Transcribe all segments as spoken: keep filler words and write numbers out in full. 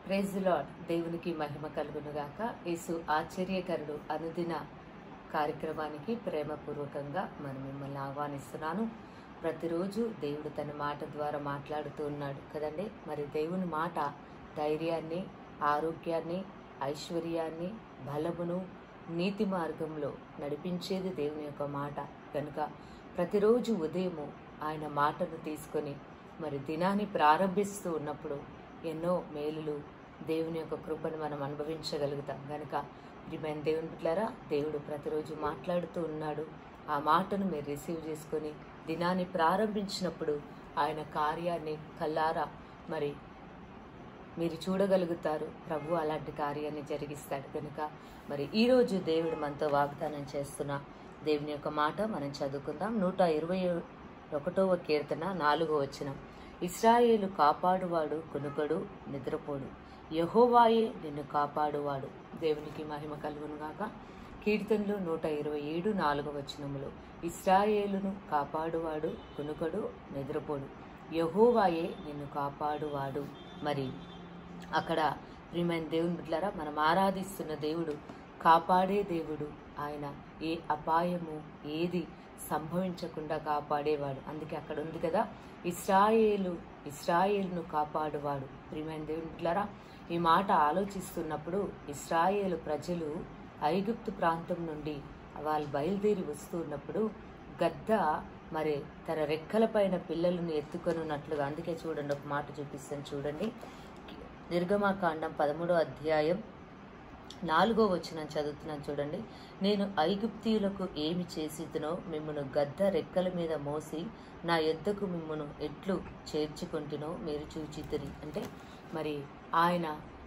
Praise the lord. దేవునికి మహిమ కలుగునుగాక. యేసు ఆశ్చర్యకరుడు అనుదిన కార్యక్రమానికి ప్రేమపూర్వకంగా మనం మిమ్మల్ని ఆహ్వానిస్తున్నాను. ప్రతిరోజు దేవుడు తన మాట ద్వారా మాట్లాడుతూ ఉన్నాడు కదండి. మరి దేవుని మాట ధైర్యాన్ని, ఆరోగ్యాన్ని, ఐశ్వర్యాన్ని, బలమును, నీతి మార్గంలో నడిపించేది దేవుని యొక్క మాట కనుక ప్రతిరోజు ఉదయము ఆయన మాటను తీసుకొని మరి దినాన్ని ప్రారంభిస్తూ ఉన్నప్పుడు ఎన్నో మేలులు, దేవుని యొక్క కృపను మనం అనుభవించగలుగుతాం. కనుక ప్రియమైన దేవుని బిడ్డలారా, దేవుడు ప్రతిరోజు మాట్లాడుతూ ఉన్నాడు. ఆ మాటను మీరు రిసీవ్ చేసుకొని దినాన్ని ప్రారంభించినప్పుడు ఆయన కార్యాన్ని కల్లారా మరి మీరు చూడగలుగుతారు. ప్రభు అలాంటి కార్యాన్ని జరిగిస్తాడు. కనుక మరి ఈరోజు దేవుడు మనతో వాగ్దానం చేస్తున్న దేవుని యొక్క మాట మనం చదువుకుందాం. నూట ఇరవై ఒకటవ కీర్తన నాలుగో వచనం. ఇశ్రాయేలు కాపాడువాడు కునుకడు, నిద్రపోడు, యెహోవాయే నిన్ను కాపాడువాడు. దేవునికి మహిమ కలుగునుగాక. కీర్తనలు నూట ఇరవై ఏడు నాలుగో వచనములో ఇశ్రాయేలును కాపాడువాడు కునుకడు, నిద్రపోడు, యెహోవాయే నిన్ను కాపాడువాడు. మరి అక్కడ ప్రియమైన దేవుని బిడ్డలారా, మనం ఆరాధిస్తున్న దేవుడు కాపాడే దేవుడు. ఆయన ఏ అపాయము ఏది సంభవించకుండా కాపాడేవాడు. అందుకే అక్కడ ఉంది కదా, ఇశ్రాయేలు ఇశ్రాయేలును కాపాడువాడు. ప్రియమైన దేవుని బిడ్డలారా, ఈ మాట ఆలోచిస్తున్నప్పుడు ఇశ్రాయేలు ప్రజలు ఐగుప్తు ప్రాంతం నుండి వాళ్ళు బయలుదేరి వస్తున్నప్పుడు గద్ద మరి తన రెక్కల పైన పిల్లలను ఎత్తుకొని ఉన్నట్లుగా, అందుకే చూడండి ఒక మాట చూపిస్తాను చూడండి. నిర్గమాకాండం పదమూడో అధ్యాయం నాలుగో వచనం చదువుతున్నాను చూడండి. నేను ఐగుప్తీయులకు ఏమి చేసితునో మిమ్మును గద్ద రెక్కల మీద మోసి నా యొద్దకు మిమ్మును ఎట్లు చేర్చుకుంటునో మీరు చూచితిరి. అంటే మరి ఆయన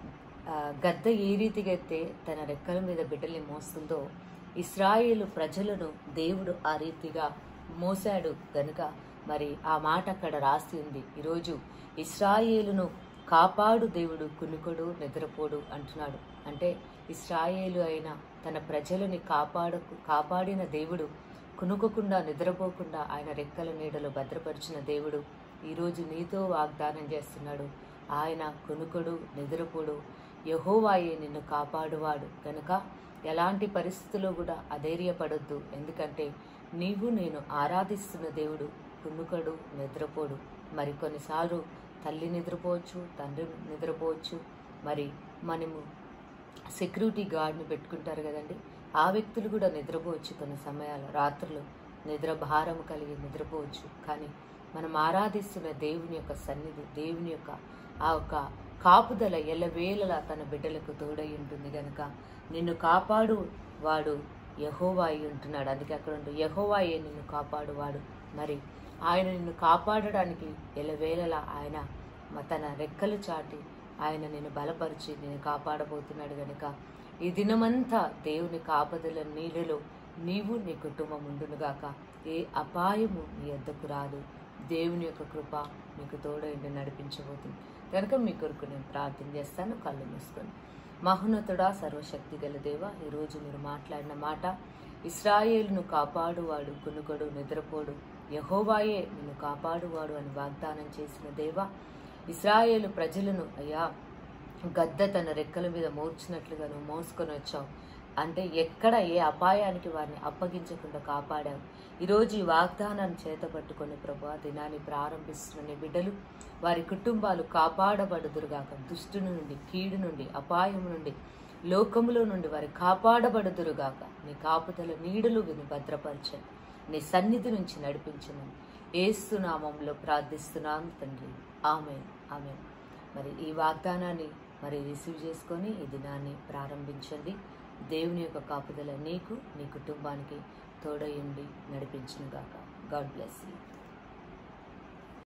గద్ద ఏ రీతిగా అయితే తన రెక్కల మీద బిడ్డల్ని మోస్తుందో ఇశ్రాయేలు ప్రజలను దేవుడు ఆ రీతిగా మోసాడు. గనుక మరి ఆ మాట అక్కడ రాసి ఉంది. ఈరోజు ఇశ్రాయేలును కాపాడు దేవుడు కునుకడు, నిద్రపోడు అంటున్నాడు. అంటే ఇశ్రాయేలు అయిన తన ప్రజలని కాపాడు కాపాడిన దేవుడు కునుకకుండా, నిద్రపోకుండా ఆయన రెక్కల నీడలో భద్రపరిచిన దేవుడు ఈరోజు నీతో వాగ్దానం చేస్తున్నాడు. ఆయన కునుకడు, నిద్రపోడు, యెహోవాయే నిన్ను కాపాడువాడు. కనుక ఎలాంటి పరిస్థితుల్లో కూడా అధైర్యపడొద్దు. ఎందుకంటే నీవు నేను ఆరాధిస్తున్న దేవుడు కునుకడు, నిద్రపోడు. మరి కొన్నిసార్లు తల్లి నిద్రపోవచ్చు, తండ్రి నిద్రపోవచ్చు. మరి మనము సెక్యూరిటీ గార్డ్ని పెట్టుకుంటారు కదండి, ఆ వ్యక్తులు కూడా నిద్రపోవచ్చు. కొన్ని సమయాలు రాత్రులు నిద్ర భారం కలిగి నిద్రపోవచ్చు. కానీ మనం ఆరాధిస్తున్న దేవుని యొక్క సన్నిధి, దేవుని యొక్క ఆ యొక్క కాపుదల ఎల్లవేళలా తన బిడ్డలకు తోడై ఉంటుంది. కనుక నిన్ను కాపాడు వాడు యెహోవాయే ఉంటున్నాడు. అందుకే అక్కడ ఉంటూ యెహోవాయే నిన్ను కాపాడువాడు. మరి ఆయన నిన్ను కాపాడడానికి ఎల్లవేళలా ఆయన తన రెక్కలు చాటి ఆయన నిన్ను బలపరిచి నేను కాపాడబోతున్నాడు. కనుక ఈ దినమంతా దేవుని కాపుదల నీళ్ళలో నీవు నీ కుటుంబం ఉండునుగాక. ఏ అపాయము నీ వద్దకు రాదు. దేవుని యొక్క కృప నీకు తోడైండి నడిపించబోతుంది. కనుక మీ కొరకు నేను ప్రార్థన చేస్తాను. కళ్ళు మూసుకొని. మహోన్నతుడా, సర్వశక్తి గల దేవ, ఈరోజు మీరు మాట్లాడిన మాట ఇశ్రాయేలును కాపాడువాడు కునుకడు, నిద్రపోడు, యెహోవాయే నిన్ను కాపాడువాడు అని వాగ్దానం చేసిన దేవ, ఇశ్రాయేలు ప్రజలను అయ్యా గద్ద తన రెక్కల మీద మోర్చినట్లుగా నువ్వు మోసుకొని వచ్చావు. అంటే ఎక్కడ ఏ అపాయానికి వారిని అప్పగించకుండా కాపాడావు. ఈరోజు ఈ వాగ్దానాన్ని చేతపట్టుకొని ప్రభువా, దినాన్ని ప్రారంభిస్తున్న నీ బిడ్డలు, వారి కుటుంబాలు కాపాడబడుదురుగాక. దుష్టుని నుండి, కీడు నుండి, అపాయం నుండి, లోకములో నుండి వారి కాపాడబడుదురుగాక. నీ కాపుదల నీడలు విని భద్రపరచండి. నీ సన్నిధి నుంచి నడిపించమని యేసు నామములో ప్రార్థిస్తున్నాను తండ్రి. ఆమేన్, ఆమేన్. మరి ఈ వాగ్దానాన్ని మరి రిసీవ్ చేసుకొని ఈ దినాన్ని ప్రారంభించండి. దేవుని యొక్క కాపుదల నీకు, నీ కుటుంబానికి తోడయుండి నడిపించునుగాక. God bless you.